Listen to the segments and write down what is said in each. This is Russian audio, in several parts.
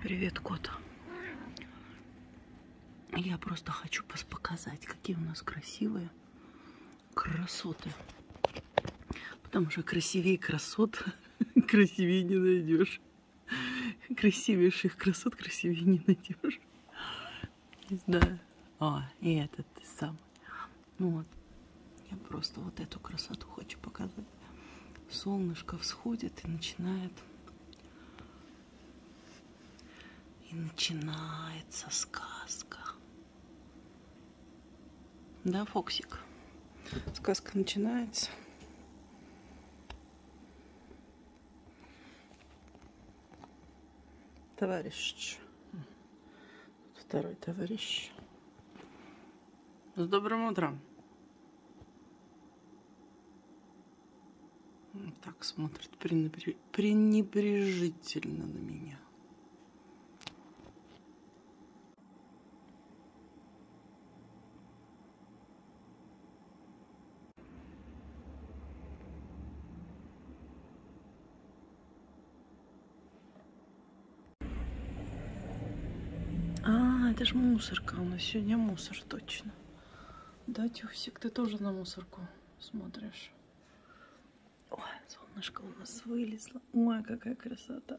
Привет, кот. Я просто хочу показать, какие у нас красивые красоты. Потому что красивее красот красивее не найдешь. Красивейших красот красивее не найдешь. Не знаю. И этот самый. Ну вот. Я просто вот эту красоту хочу показать. Солнышко всходит и начинает. И начинается сказка. Да, Фоксик? Сказка начинается. Товарищ. Второй товарищ. С добрым утром. Так смотрит пренебрежительно на меня. Это ж мусорка. У нас сегодня мусор, точно. Да, Тюсик, ты тоже на мусорку смотришь. Ой, солнышко у нас вылезло. Ой, какая красота.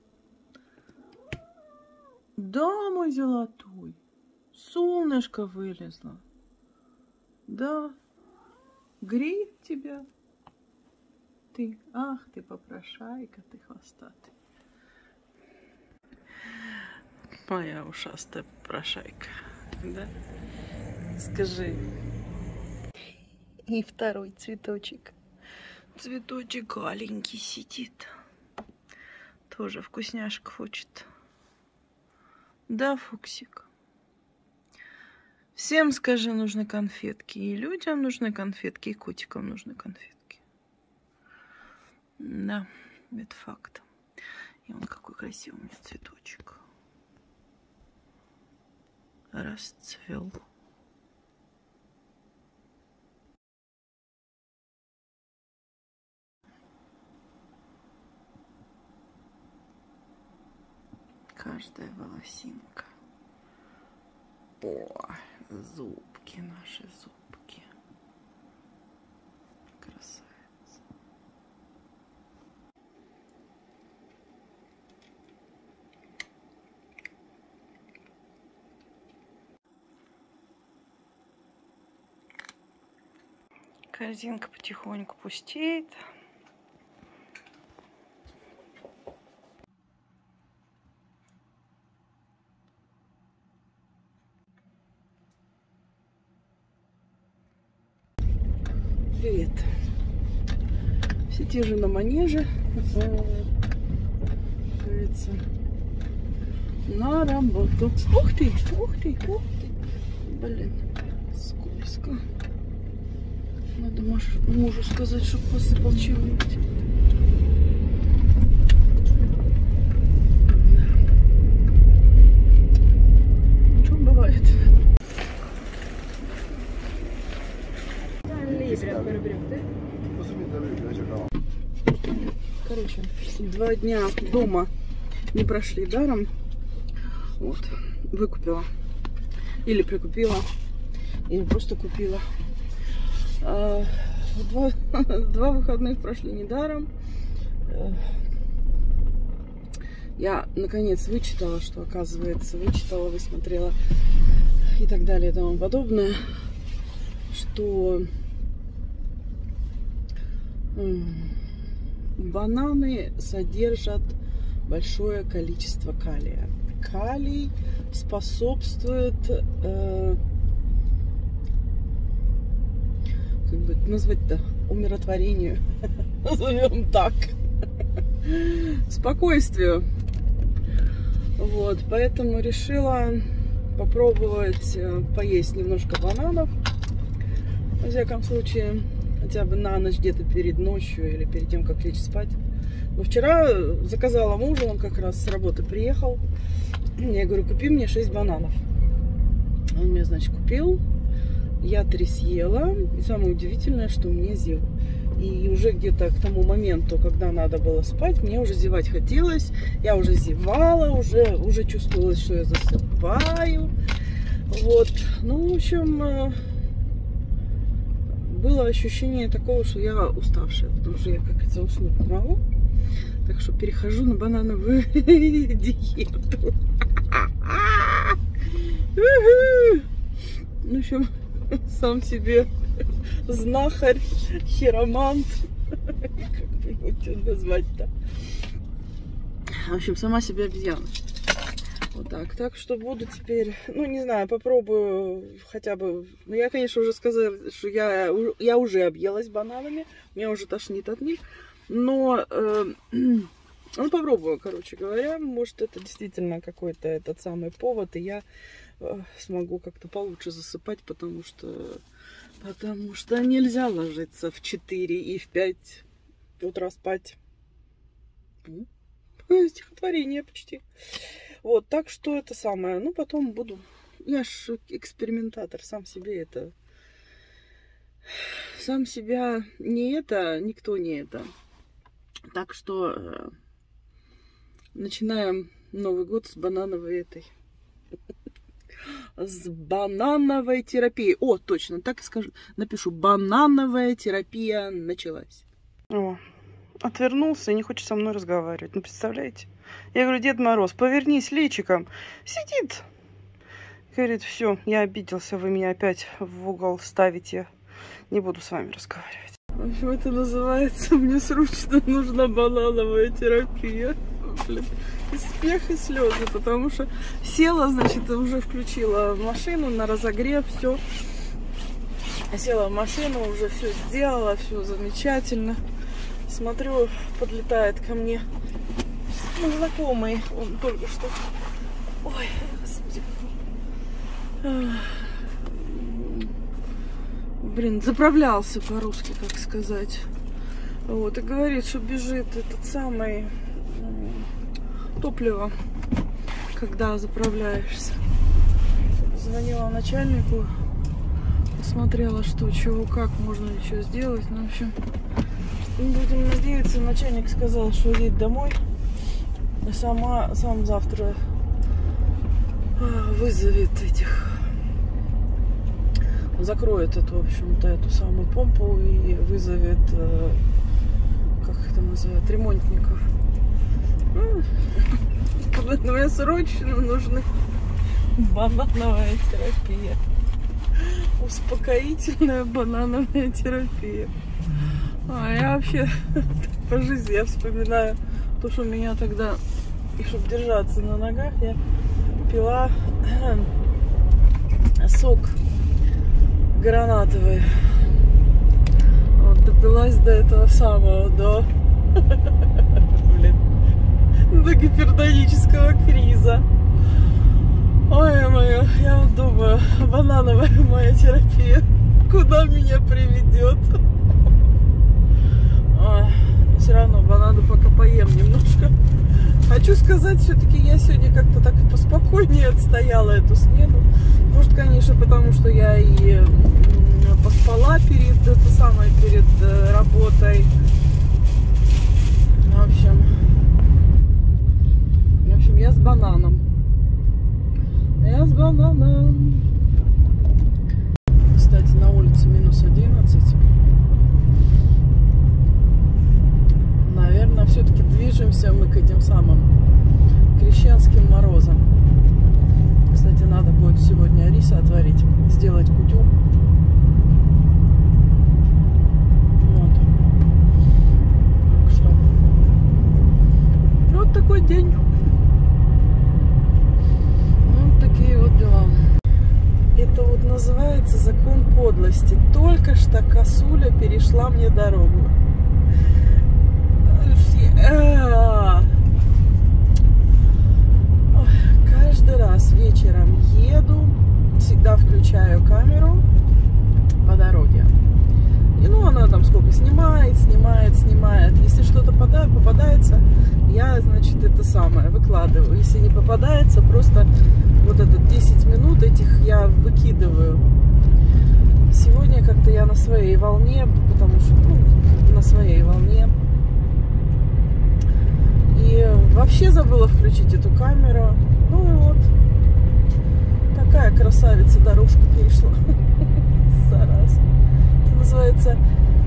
Да, мой золотой. Солнышко вылезло. Да. Греет тебя. Ты, ах, ты попрошайка, ты хвостатый. Моя ушастая попрошайка, да? Скажи. И второй цветочек. Цветочек аленький сидит. Тоже вкусняшек хочет. Да, Фуксик? Всем скажи, нужны конфетки. И людям нужны конфетки, и котикам нужны конфетки. Да, это факт. И он какой красивый у меня цветочек. Расцвел. Каждая волосинка. О, зубки, наши зубки. Красавица. Корзинка потихоньку пустеет. Привет. Все те же на манеже. Кажется, на работу. Ух ты, ух ты, ух ты. Блин, скользко. Надо мужу сказать, чтобы посыпал чего-нибудь. Что бывает? Короче, 2 дня дома не прошли даром. Вот, выкупила. Или прикупила. Или просто купила. 2 выходных прошли недаром. Я наконец вычитала, что оказывается, высмотрела и так далее и тому подобное, что бананы содержат большое количество калия. Калий способствует как бы назвать-то, умиротворению, назовем так, спокойствию. Вот, поэтому решила попробовать поесть немножко бананов, во всяком случае, хотя бы на ночь, где-то перед ночью или перед тем, как лечь спать. Но вчера заказала мужу, он как раз с работы приехал, я говорю, купи мне 6 бананов. Он мне, значит, купил. Я 3 съела. И самое удивительное, что мне И уже где-то к тому моменту, когда надо было спать, мне уже зевать хотелось. Я уже зевала, уже чувствовалось, что я засыпаю. Вот. Ну, в общем, было ощущение такого, что я уставшая, потому что я как-то уснуть не могу. Так что перехожу на банановую диету. В общем, сам себе знахарь, хиромант. Как бы его назвать-то? В общем, сама себе обезьяна. Вот так. Так что буду теперь, ну, не знаю, попробую хотя бы... Ну, я, конечно, уже сказала, что я уже объелась бананами. Меня уже тошнит от них. Но, ну, попробую, короче говоря. Может, это действительно какой-то этот самый повод, и я смогу как-то получше засыпать, потому что нельзя ложиться в 4 и в 5 утра спать. Стихотворение почти. Вот, так что это самое. Ну, потом буду... Я ж экспериментатор, сам себе это... Сам себя не это, никто не это. Так что начинаем Новый год с банановой этой. С банановой терапией. О, точно, так и скажу. Напишу. Банановая терапия началась. О, отвернулся и не хочет со мной разговаривать. Ну, представляете? Я говорю, Дед Мороз, повернись личиком. Сидит. Говорит, все, я обиделся, вы меня опять в угол ставите. Не буду с вами разговаривать. В общем, это называется, мне срочно нужна банановая терапия. Блин, и смех, и слезы, потому что села, значит, уже включила машину на разогрев, все. Села в машину, уже все сделала, все замечательно. Смотрю, подлетает ко мне знакомый, он только что... Ой, господи. Блин, заправлялся по-русски, как сказать. Вот, и говорит, что бежит этот самый топливо, когда заправляешься. Звонила начальнику, посмотрела, что, чего, как, можно ли что сделать. Ну, в общем, будем надеяться. Начальник сказал, что едет домой. Сам завтра вызовет этих... Закроет эту, в общем-то, эту самую помпу и вызовет, как это называют, ремонтников. Но мне срочно нужна банановая терапия. Успокоительная банановая терапия. Я вообще по жизни я вспоминаю то, что меня тогда, и чтобы держаться на ногах, я пила сок гранатовый. Вот, допилась до этого самого, до гипердонического криза. Ой, моё, я вот думаю, банановая моя терапия куда меня приведет. Все равно банану пока поем немножко. Хочу сказать, все-таки я сегодня как-то так поспокойнее отстояла эту смену. Может, конечно, потому что я и поспала перед работой. В общем, я с бананом. Я с бананом. Кстати, на улице минус 11. Наверное, все-таки движемся мы к этим самым крещенским морозам. Кстати, надо будет сегодня риса отварить, сделать кутю. Вот. Так что вот такой день. Вот такие вот дела. Это вот называется закон подлости. Только что косуля перешла мне дорогу. Каждый раз вечером еду, всегда включаю камеру по дороге. И ну она там сколько снимает. Если что-то попадается, я, значит, это самое выкладываю. Если не попадается, просто вот этот 10 минут этих я выкидываю. Сегодня как-то я на своей волне, потому что, ну, на своей волне. И вообще забыла включить эту камеру. Ну и вот. Такая красавица дорожку перешла. Зараз. Это называется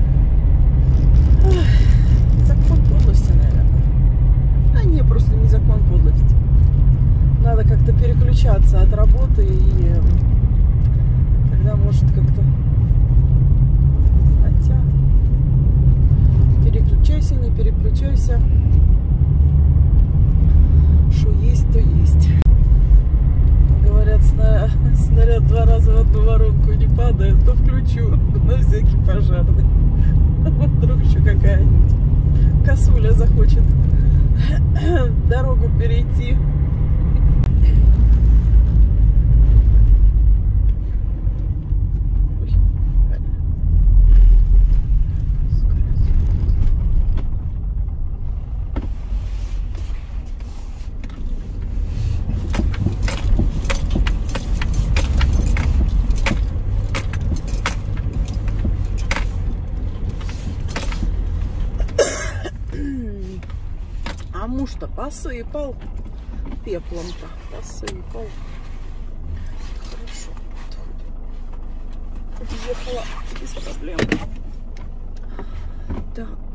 закон подлости, наверное. А не, просто не закон подлости. Надо как-то переключаться от работы и тогда может как-то... Хотя... Переключайся, не переключайся. Что есть, то есть. Говорят, снаряд 2 раза в одну воронку не падает, то включу на всякий пожарный. Вдруг еще какая-нибудь косуля захочет дорогу перейти. А муж-то посыпал пеплом-то, посыпал. Хорошо, подъехала без проблем. Так.